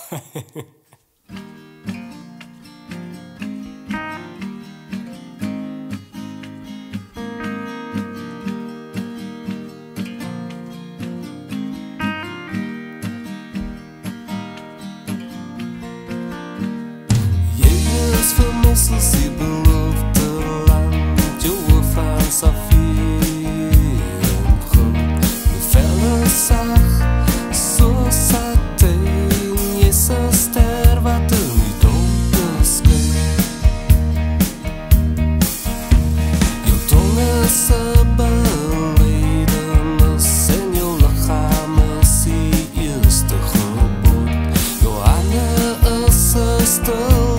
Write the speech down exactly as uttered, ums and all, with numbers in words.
Jezus vermissen sie belofte lang, Joe van Safir en groot. De felle zag, zo zat hij, Jezus ster wat er niet opgesmeed. Jouw tong is een beledenis en jouw lichaam is die eerste gebod. Jouw handen is een stil.